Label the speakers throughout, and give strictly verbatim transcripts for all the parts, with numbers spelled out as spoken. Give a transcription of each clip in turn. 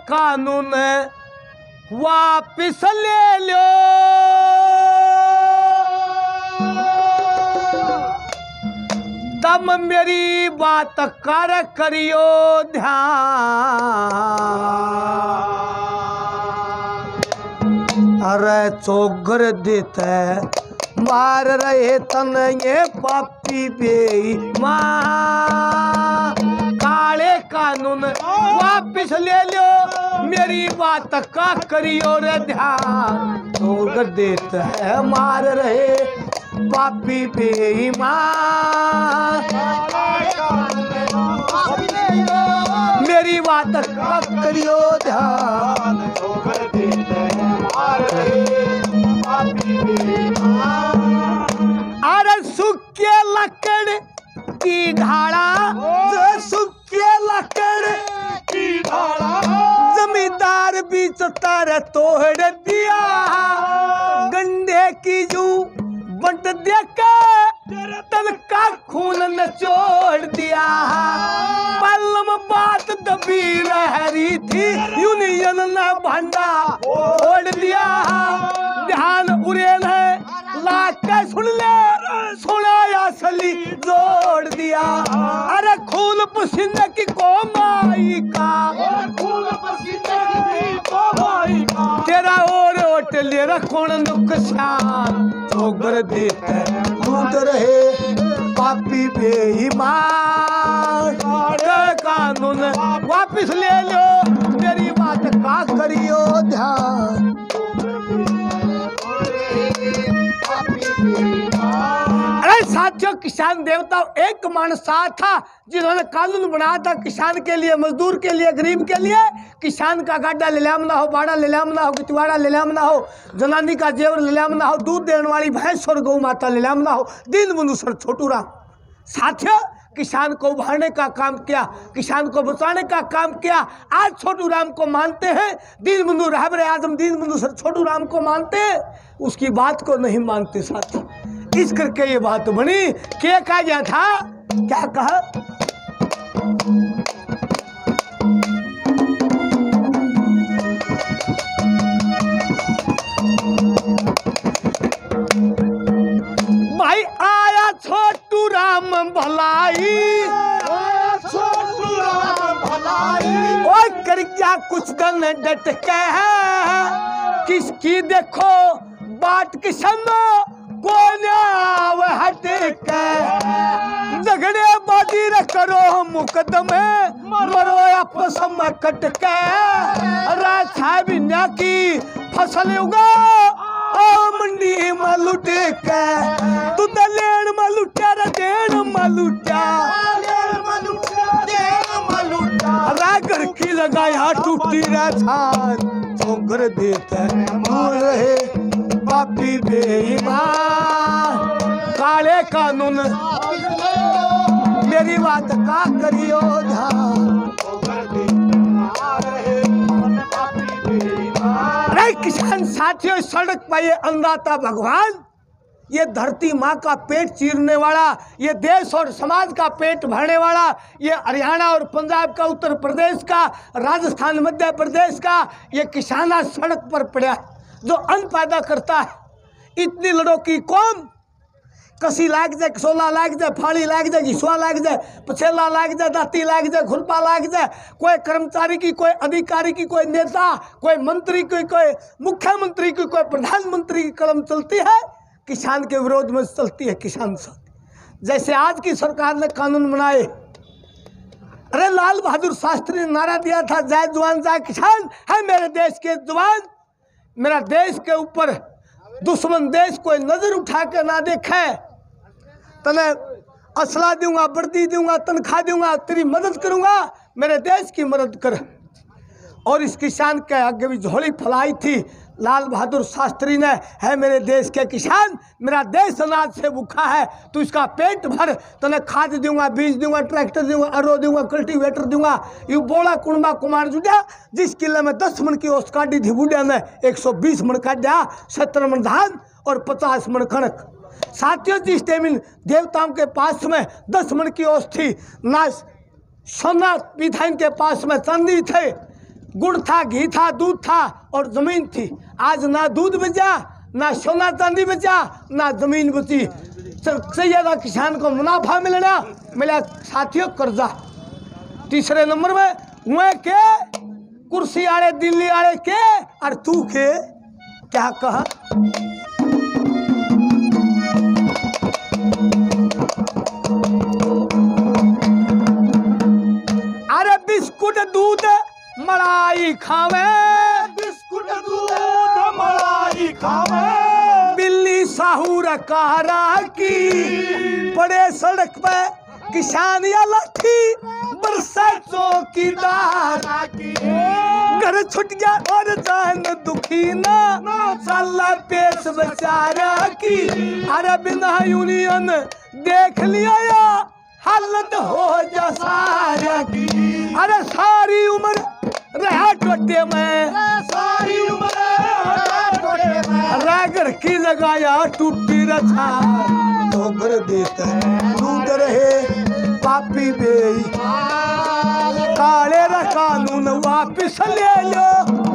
Speaker 1: कानून वापिस ले लो। तब मेरी बात कर करियो ध्यान। अरे चौगर देते मार रहे तन ये पापी बेईमान। काले कानून वापिस ले लो, मेरी बात का करियो रे ध्यान। चौगर देते है मार रहे पापी बेईमान। मेरी बात का करियो ध्यान। अरे सूखे लकड़ की ढाला, सूखे लकड़ की ढाला जमींदार बीच तारे तोड़ दिया। गंडे की जू बंट देका तन का खून नचोड़ दिया। पल्लम बात दबी रहरी थी, यूनियन ने भंडा फोड़ दिया। ध्यान उड़ेल है लाके सुन ले, सुनाया सली जोड़ दिया। अरे खून पसीने की कोमाई का, खून पसीने की कोमाई का तेरा और ओट ले रखोण नुकसान। चौगर देते कूद रहे पापी बेईमान। कानून वापिस ले लो, मेरी बात का करियो ध्यान। अरे साथियों, किसान देवता एक मानसा था जिन्होंने कानून बनाया था किसान के लिए, मजदूर के लिए, गरीब के लिए। किसान का गाड़ा लेलाम ना हो, बाड़ा लेलाम ना हो, कितवाड़ा लेलाम ना हो, जनानी का जेवर लेलाम ना हो, दूध देने वाली भैंस और गौ माता लेलाम ना हो। दीन बंधु सर छोटू राम साथियों किसान को उभारने का काम किया, किसान को बचाने का काम किया। आज छोटू राम को मानते हैं, दीन बंधु रहबर आजम दीन बंधु सर छोटू राम को मानते हैं, उसकी बात को नहीं मानते साथी। इस करके ये बात बनी। क्या कहा गया था, क्या कहा? भाई आया छोटू राम भलाई, छोटू राम भलाई ओ कर क्या कुछ दिन डट के है। किसकी देखो बात किसान कौन हट के, झगड़े बाजी न करो मुकदमे, मरो आपस में कट के। राछा की फसल उगा मंडी में लुट के, तू तो लेन में लुटा रे देन में लुटा, रागर की लगाया टूटी राछान। चौगर देते मोर रहे पापी बेईमान। काले कानून मेरी बात का करियो ध्यान। अरे किसान साथियों, सड़क पर ये अन्नदाता भगवान, ये धरती माँ का पेट चीरने वाला, ये देश और समाज का पेट भरने वाला, ये हरियाणा और पंजाब का, उत्तर प्रदेश का, राजस्थान मध्य प्रदेश का ये किसान आज सड़क पर पड़ा जो अन्न पैदा करता है। इतनी लड़ो की कौम, कसी लाग जाए, कसोला लाग जाए, फाड़ी लाग जाए, घिसवा लाग जाए, पछेला लाग जाए, दाती लाग जाए, खुरपा लाग जाए, कोई कर्मचारी की, कोई अधिकारी की, कोई नेता, कोई मंत्री की, कोई मुख्यमंत्री की, कोई प्रधानमंत्री की कलम चलती है, किसान के विरोध में चलती है। किसान साथ जैसे आज की सरकार ने कानून बनाए, अरे लाल बहादुर शास्त्री ने नारा दिया था, जय जवान जय किसान है मेरे देश के जवान। मेरा देश के ऊपर दुश्मन देश कोई नजर उठा के ना देखे, तने असला दूंगा, वर्दी दूंगा, तनख्वाह दूंगा, तेरी मदद करूंगा, मेरे देश की मदद कर। और इस किसान के आगे भी झोली फैलाई थी लाल बहादुर शास्त्री ने, है मेरे देश के किसान, मेरा देश अनाज से भूखा है, तो इसका पेट भर, तने खाद दूंगा, बीज दूंगा, ट्रैक्टर दूंगा, अरो दूंगा, कल्टीवेटर दूंगा। यू बोला कुणबा कुमार जुड़ा, जिस किले में दस मन की औस्त काटी थी बुढ़िया ने एक सौ बीस मन काटा, सत्तर मन धान और पचास मन कणक। साथियों, जिस टाइम देवताओं के पास में दस मन की औस्त थी, ना सोना भी था इनके पास में, चांदी थे, गुड़ था, घी था, दूध था और जमीन थी। आज ना दूध बचा, ना सोना चांदी बचा, ना जमीन बची। सबसे ज्यादा किसान को मुनाफा मिलना मिला साथियों कर्जा। तीसरे नंबर में हुए के कुर्सी आड़े दिल्ली आड़े के और तू के क्या कहा। अरे बिस्कुट दूध मलाई खावे,
Speaker 2: बिस्कुट दूध मलाई खावे,
Speaker 1: बिल्ली साहूर कारा की बड़े सड़क पे किसान या लाठी बरसा चौकीदार की। घर छुट गया और जान दुखी ना साला पेश बेचारा की। अरे बिना यूनियन देख लिया या हालत हो जा सारा की। अरे सारी उम्र रहा टोटे में,
Speaker 2: सारी उम्र टोटे में,
Speaker 1: रागर की जगह या टूटी रछा ठोकर देता है दूध रहे पापी बेई। काले रा कानून वापिस ले लो।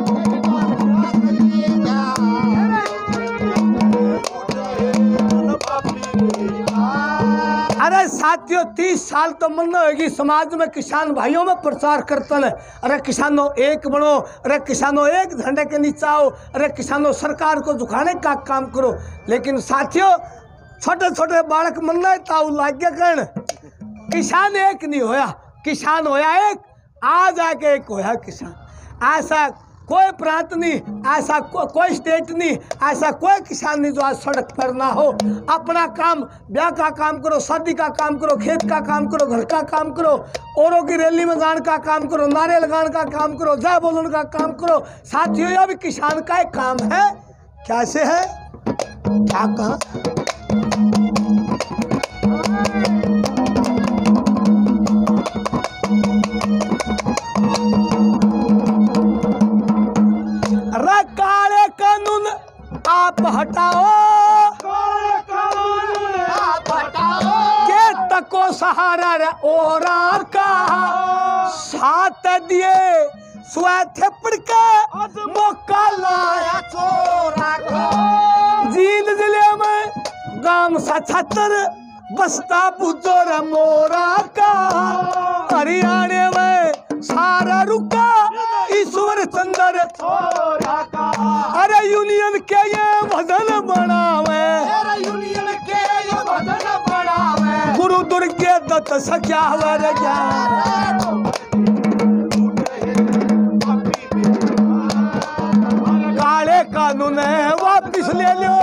Speaker 1: अरे साथियों तीस साल तो मन होगी समाज में किसान भाइयों में प्रचार करतन। अरे किसानों एक बनो, अरे किसानों एक झंडे के नीचे आओ, अरे किसानों सरकार को झुकाने का काम करो। लेकिन साथियों छोटे छोटे बालक मन ताऊ लाग्य करण किसान एक नहीं होया, किसान होया एक, आज आके एक होया किसान। ऐसा कोई प्रांत नहीं, ऐसा को, कोई स्टेट नहीं, ऐसा कोई किसान नहीं जो आज सड़क पर ना हो। अपना काम, ब्याह का काम करो, शादी का काम करो, खेत का काम करो, घर का काम करो, औरों की रैली में जाने का काम करो, नारे लगाने का काम करो, जय बोलने का काम करो। साथियों यह भी किसान का एक काम है। कैसे है, क्या कहा। काले कानून आप हटाओ,
Speaker 2: काले कानून आप हटाओ,
Speaker 1: के तको सहारा रे ओरा का साथ दिए स्वाथे पड़का मौका लाया
Speaker 2: चोरा को।
Speaker 1: जींद जिले में गांव सछतर बस्ता पुजोर मोरा का। हरियाणा में सारा रुका ईश्वर चंद्र
Speaker 2: चोरा का।
Speaker 1: अरे यूनियन के ये भजन बनावे,
Speaker 2: अरे यूनियन के ये भजन बनावे,
Speaker 1: गुरु दुर्गे दत्त सख्या वर ज्ञान। काले कानून वापिस ले लो,